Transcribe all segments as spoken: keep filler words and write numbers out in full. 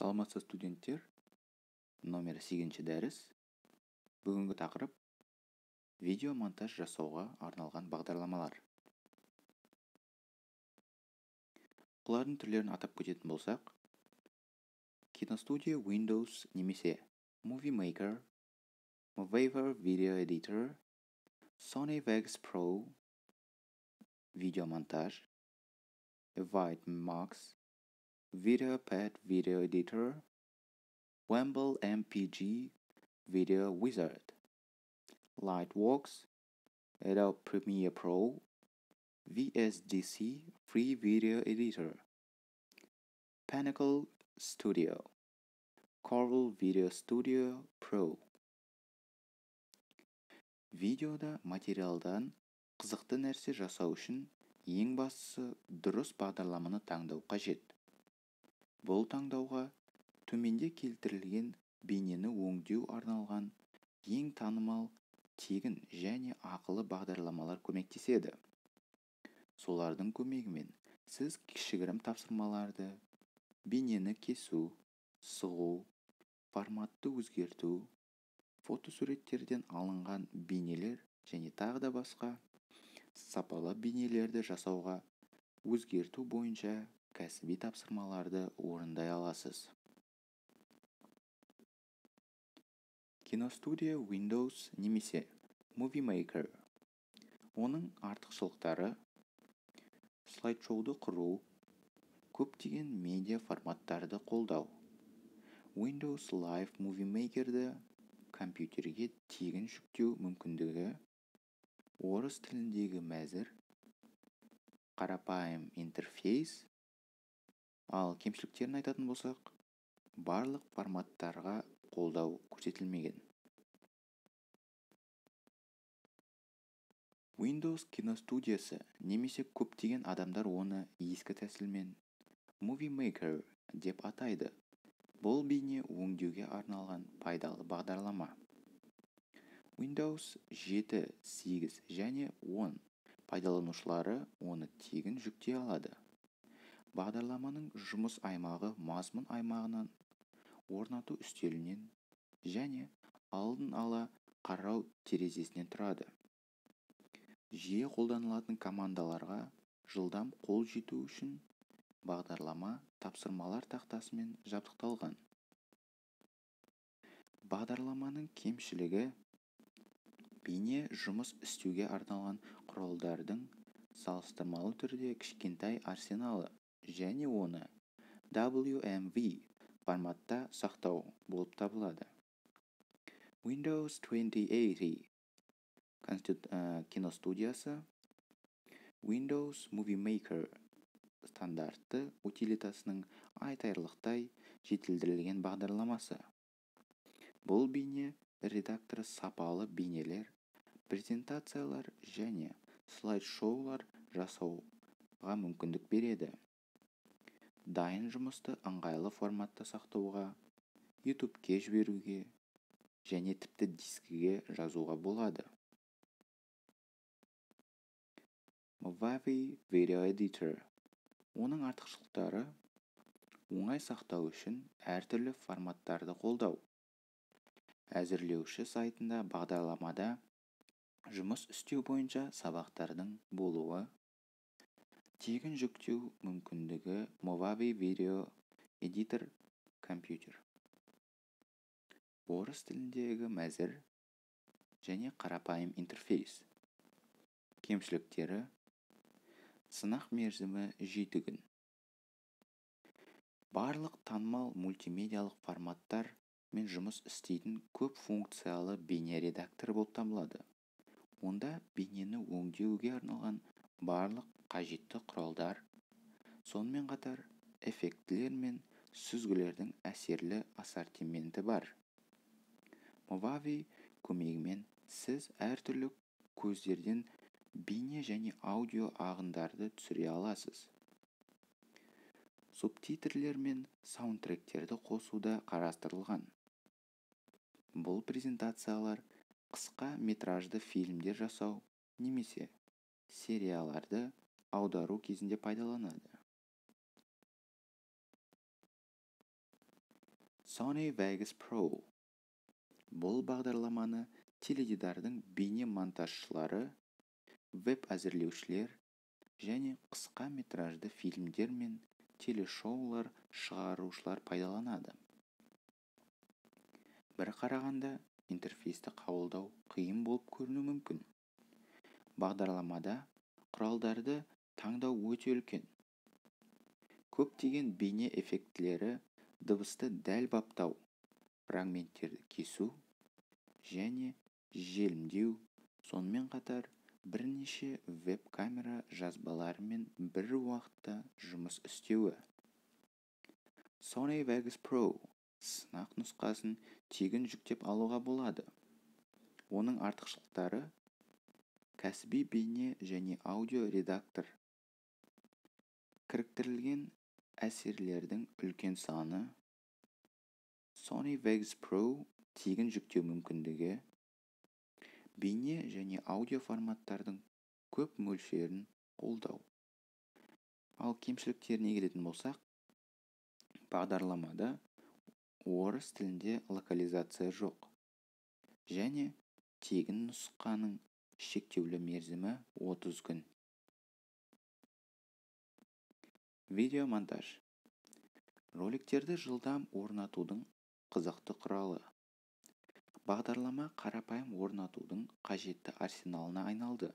Саламатсыз студенттер, номер сегізінші дәріс. Бүгінгі тақырып видео монтаж жасауға арналған бағдарламалар. Бұлардың түрлерін атап кететін болсақ, KinoStudio Windows немесе Movie Maker, Movaver Video Editor, Sony Vegas Pro, видео монтаж, Avid Max, VideoPad Video Editor, Wamble эм пи джи Video Wizard, Lightworks, Adobe Premiere Pro, ви эс ди си Free Video Editor, Pinnacle Studio, Corel Video Studio Pro. Видеода материалдан қызықты нәрсе жасау үшін ең бастысы дұрыс бағдарламаны таңдау қажет. Бұл таңдауға төменде келтірілген бейнені өңдеу арналған ең танымал тегін және ақылы бағдарламалар көмектеседі. Солардың көмегімен сіз кішігірім тапсырмаларды, бейнені кесу, сығу, форматты өзгерту, фотосуреттерден алынған бейнелер және тағы да басқа сапалы бейнелерді жасауға өзгерту бойынша кәсіби тапсырмаларды орындай аласыз. KinoStudio Windows немесе Movie Maker. Оның артықшылықтары: слайд-шоуды құру, көптеген медиа форматтарды қолдау. Windows Live Movie Maker'ді компьютерге тегін жүктеу мүмкіндігі, орыс тіліндегі мәзір, қарапайым интерфейс. Ал кемшіліктерін айтатын болсақ, барлық форматтарға қолдау көрсетілмеген. Windows киностудиясы немесе көптеген адамдар оны ескі тәсілмен Movie Maker деп атайды. Бұл бейне өңдеуге арналған пайдалы бағдарлама. Windows жеті, сегіз және он пайдаланушылары оны тегін жүктей алады. Бағдарламаның жұмыс аймағы мазмұн аймағынан, орнату үстелінен және алдын ала қарау терезесінен тұрады. Жиі қолданылатын командаларға жылдам қол жету үшін бағдарлама тапсырмалар тақтасымен жабдықталған. Бағдарламаның кемшілігі: бейне жұмыс істеуге арналған құралдардың салыстырмалы түрде кішкентай арсеналы және оны дабл ю эм ви форматта сақтау болып табылады. Windows тwenty eighty киностудиясы Windows Movie Maker стандартты утилитасының айтарлықтай жетілдірілген бағдарламасы. Бұл бейне редакторы сапалы бейнелер, презентациялар және слайд-шоулар жасауға мүмкіндік береді. Дайын жұмысты ыңғайлы форматта сақтауға, ютубке жіберуге және тіпті дискіге жазуға болады. Movavi Video Editor. Оның артықшылықтары: оңай сақтау үшін әртүрлі форматтарды қолдау. Әзірлеуші сайтында бағдарламада жұмыс істеу бойынша сабақтардың болуы. Тегін жүктеу мүмкіндігі Movavi Video Editor компьютер. Орыс тіліндегі мәзір және қарапайым интерфейс. Кемшіліктері: сынақ мерзімі жеті күн. Барлық танымал мультимедиалық форматтар мен жұмыс істейтін көп функциялы бейне редактор болып табылады. Онда бейнені өңдеуге арналған барлық қажетті құралдар, сонымен қатар эффектілер мен сүзгілердің әсерлі ассортименті бар. Movavi көмегімен сіз әртүрлі көздерден бейне және аудио ағындарды түсіре аласыз. Субтитрлер мен саундтректерді қосуда қарастырылған. Бұл презентациялар қысқа метражды фильмдер жасау немесе серияларды аудару кезінде пайдаланады. Sony Vegas Pro. Бұл бағдарламаны теледидардың бейне монтажшылары, веб әзірлеушілер және қысқа метражды фильмдер мен телешоулар шығарушылар пайдаланады. Бір қарағанда интерфейсті қабылдау қиын болып көрінуі мүмкін. Бағдарламада құралдарды таңдау өте үлкен. Көптеген бейне эффектілері дыбысты дәл баптау, фрагменттерді кесу және желімдеу, сонымен қатар бірнеше веб-камера жазбаларымен бір уақытта жұмыс істеуі. Sony Vegas Pro сынақ нұсқасын тегін жүктеп алуға болады. Оның артықшылықтары: кәсіби бейне және аудио редактор, кіріктірілген әсерлердің үлкен саны, Sony Vegas Pro тегін жүктеу мүмкіндігі, бейне және аудио форматтардың көп мөлшерін қолдау. Ал кемшіліктеріне келетін болсақ, бағдарламада орыс тілінде локализация жоқ және тегін нұсқаның шектеулі мерзімі отыз күн. Видеомонтаж. Роликтерді жылдам орнатудың қызықты құралы. Бағдарлама қарапайым орнатудың қажетті арсеналына айналды.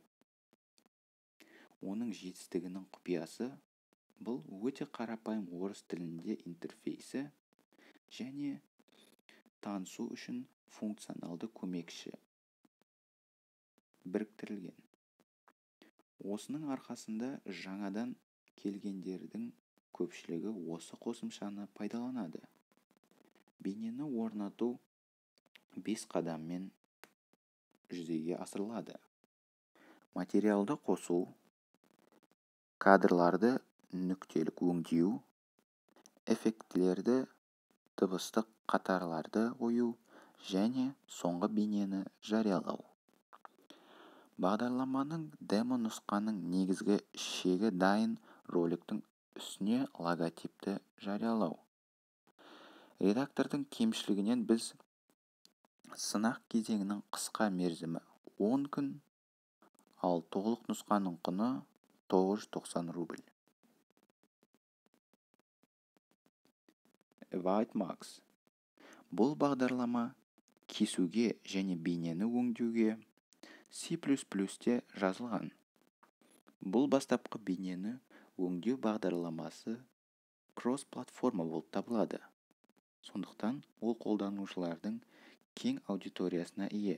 Оның жетістігінің құпиясы бұл өте қарапайым орыс тілінде интерфейсі және танысу үшін функционалды көмекші біріктірілген. Осының арқасында жаңадан келгендердің көпшілігі осы қосымшаны пайдаланады. Бейнені орнату бес қадаммен жүзеге асырылады. Материалды қосу, кадрларды нүктелік өңдеу, эффектілерді, дыбыстық қатарларды қою және соңғы бейнені жариялау. Бағдарламаның демо нұсқаның негізгі шегі дайын роликтің үстіне логотипті жариялау. Редактордың кемшілігінен біз сынақ кезеңінің қысқа мерзімі он күн, ал толық нұсқаның құны тоғыз жүз тоқсан рубль. Whitemax. Бұл бағдарлама кесуге және бейнені өңдеуге C плюс плюс-те жазылған. Бұл бастапқы бейнені өңдеу бағдарламасы кросс-платформа болып табылады. Сондықтан ол қолданушылардың кең аудиториясына ие.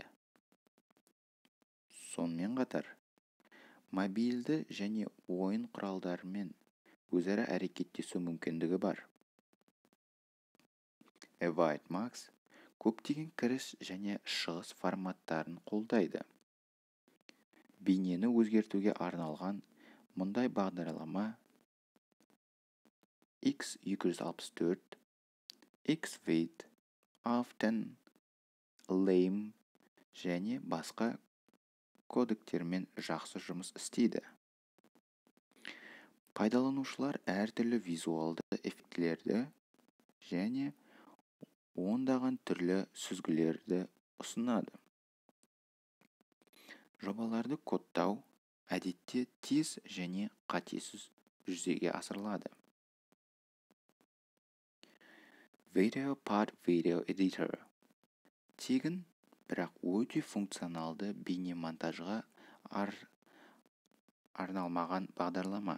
Сонымен қатар, мобильді және ойын құралдарымен өзара әрекеттесу мүмкіндігі бар. Whitemax көптеген кіріс және шығыс форматтарын қолдайды. Бейнені өзгертуге арналған мұндай бағдарлама X екі жүз алпыс төрт, Xvid, Afton, Lame және басқа кодектермен жақсы жұмыс істейді. Пайдаланушылар әртүрлі визуалды эффектілерді және ондаған түрлі сүзгілерді ұсынады. Жобаларды кодтау әдетте тез және қатесіз жүзеге асырылады. VideoPod Video Editor. Тегін, бірақ өте функционалды бейне монтажға ар... арналмаған бағдарлама.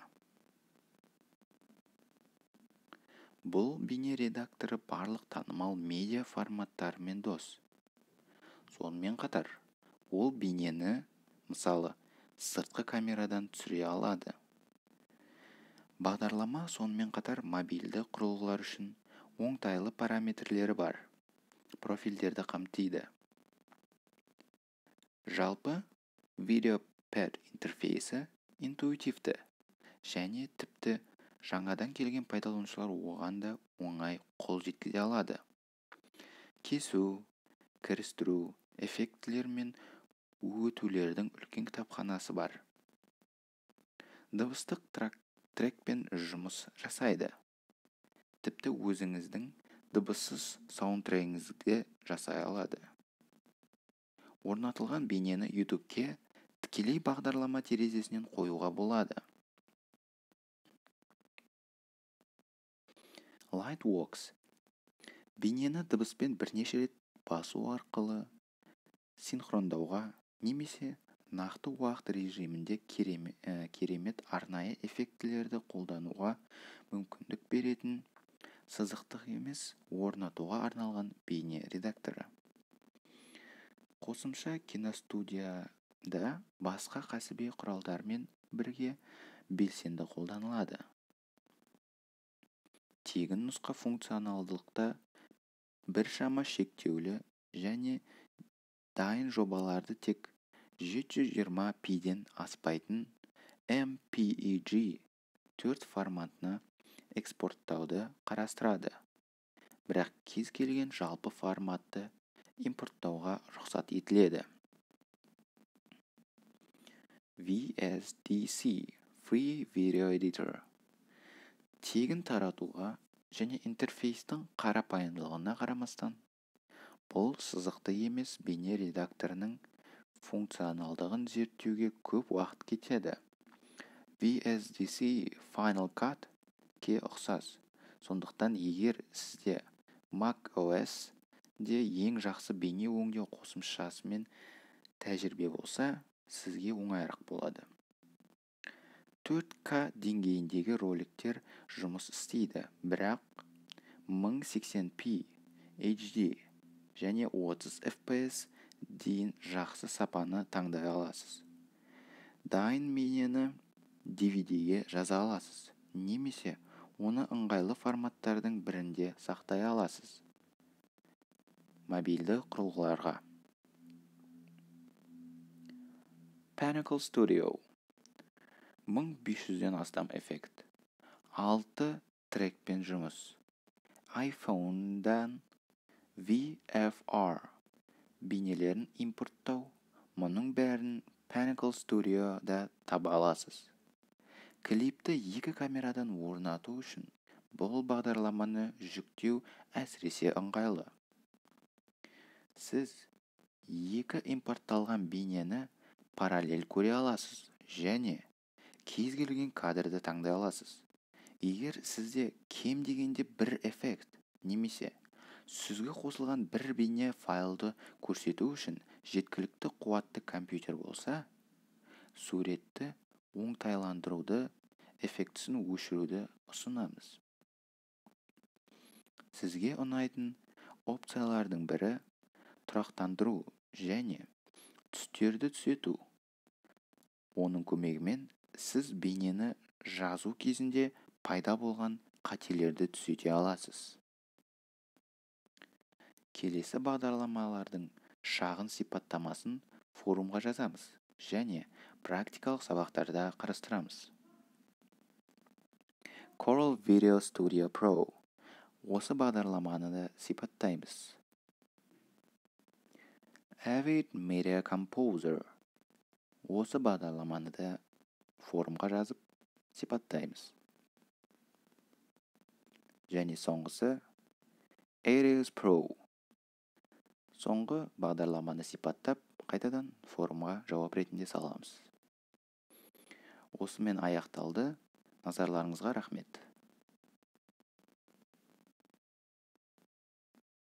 Бұл бейне редакторы барлық танымал медиа форматтарымен дос. Сонымен қатар, ол бейнені, мысалы, сыртқы камерадан түсіре алады. Бағдарлама сонымен қатар мобильді құрылғылар үшін оңтайлы параметрлері бар. Профильдерді қамтиды. Жалпы, VideoPad интерфейсі интуитивті және тіпті жаңадан келген пайдаланушылар оған да оңай қол жеткізе алады. Кесу, кірістіру, эффектілер мен өтулердің үлкен кітапханасы бар. Дыбыстық трекпен жұмыс жасайды. Тіпті өзіңіздің дыбыссыз саундтрегіңізге жасай алады. Орнатылған бейнені ютубке тікелей бағдарлама терезесінен қоюға болады. Lightworks. Бейнені дыбыспен бірнеше рет басу арқылы синхрондауға немесе нақты уақыт режимінде керемет, ә, керемет арнайы эффектілерді қолдануға мүмкіндік беретін сызықтық емес орнатуға арналған бейне редакторы. Қосымша киностудияда басқа кәсіби құралдармен бірге белсенді қолданылады. Тегін нұсқа функционалдылықта біршама шектеулі және дайын жобаларды тек жеті жүз жиырма пи-ден аспайтын эм пи и джи төрт форматына экспорттауды қарастырады. Бірақ кез келген жалпы форматты импорттауға рұқсат етіледі. ви эс ди си Free Video Editor. Тегін таратуға және интерфейстің қарапайымдылығына қарамастан, бұл сызықты емес бейне редакторының функционалдығын зерттеуге көп уақыт кетеді. ви эс ди си Final Cut ке ұқсас. Сондықтан егер сізде macOS де ең жақсы бейне өңдеу қосымшасымен тәжірибе болса, сізге оңайырақ болады. төрт ка деңгейіндегі роликтер жұмыс істейді, бірақ мың сексен пи эйч ди және отыз эф пи эс дейін жақсы сапаны таңдай аласыз. Дайын бейнені ди ви ди-ге жаза аласыз, немесе оны ыңғайлы форматтардың бірінде сақтай аласыз. Мобильді құрылғыларға. Pinnacle Studio. мың бес жүзден астам эффект. алты трекпен жұмыс. iPhone-дан ви эф ар бейнелерін импорттау. Мұның бәрін Pinnacle Studio'да таба аласыз. Клипті екі камерадан орнату үшін бұл бағдарламаны жүктеу әсіресе ыңғайлы. Сіз екі импортталған бейнені параллель көре аласыз және кез келген кадрды таңдай аласыз. Егер сізде кем дегенде бір эффект немесе сөзге қосылған бір бейне файлды көрсету үшін жеткілікті қуатты компьютер болса, суретті оңтайландыруды, эффектісін өшіруді ұсынамыз. Сізге ұнайтын опциялардың бірі тұрақтандыру және түстерді түзету. Оның көмегімен сіз бейнені жазу кезінде пайда болған қателерді түзете аласыз. Келесі бағдарламалардың шағын сипаттамасын форумға жазамыз және практикалық сабақтарда қарастырамыз. Coral Video Studio Pro. Осы бағдарламаны да сипаттаймыз. Avid Media Composer. Осы бағдарламаны да форумға жазып сипаттаймыз. Және соңғысы Ares Pro. Соңғы бағдарламаны сипаттап, қайтадан форумға жауап ретінде саламыз. Осымен аяқталды. Назарларыңызға рахмет.